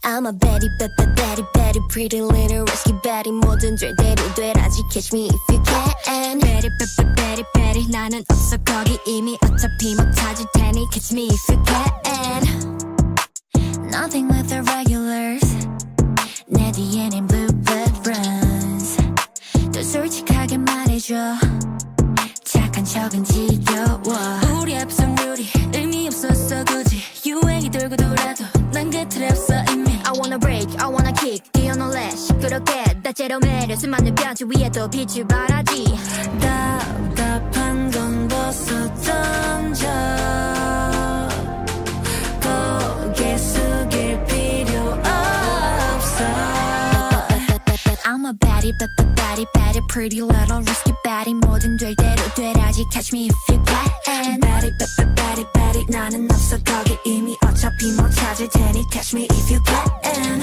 I'm a baddie, baddie, baddie, pretty little risky baddie. 뭐든 절대로 되라지. Catch me if you can. Baddie, baddie, baddie, 나는 없어 거기 이미 어차피 못 찾을 테니. Catch me if you can. Nothing with the regulars. 내 뒤에는 blue blood runs. 더 솔직하게 말해줘. 착한 척은 지겨워. 우리 합성률이 의미 없었어 굳이. 유행이 돌고 돌아도 난 그 틀에 없어 이미. I wanna break, I wanna kick. 뛰어놀래 시끄럽게 다채로 매력 수많은 변치 위에도 빛을 발하지. 답답한 건 벗어 던져. 고개 숙일 필요 없어. I'm a baddie, baddie, baddie, pretty little risky baddie. 뭐든 될 대로 되라지. Catch me if you can. Baddie, baddie, baddie, 나는 없어 거기 이미 어차피 못 찾을 테니. Catch me if you can.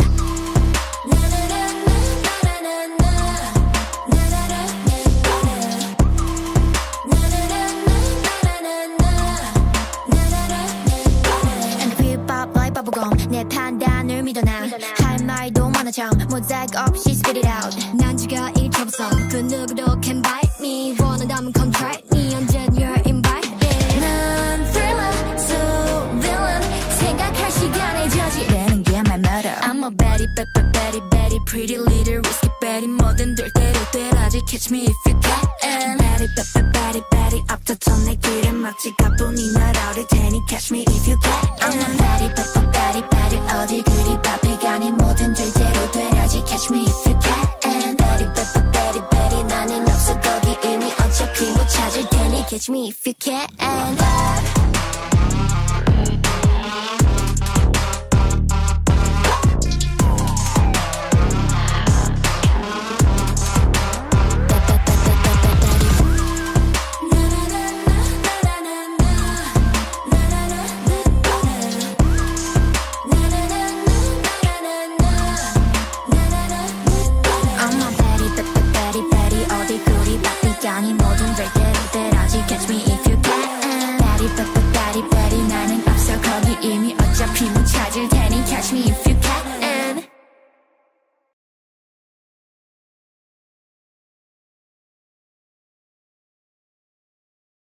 내 판단을 믿어 난 할 말도 많아 참 모자이크 없이 spit it out. 난 지가 이 troublesome 그 누구도 can bite me. 원한다면 come try me 언젠 you're invited. 난 thriller so villain 생각할 시간에 저지르는 게 말 멀어. I'm a baddie, baddie, baddie, pretty little risky baddie. 뭐든 될 대로 되라지. Catch me if you can. Baddie, baddie, baddie, 앞서서 내 길을 막지 가뿐히 날아올 테니. Catch me if you can. I'm a baddie, baddie, baddie, 어디 그리 바쁘가니 뭐든 될 대로 되라지. Catch me if you can. Baddie, baddie, baddie, 나는 없어 거기 이미 어차피 못 찾을 테니. Catch me if you can.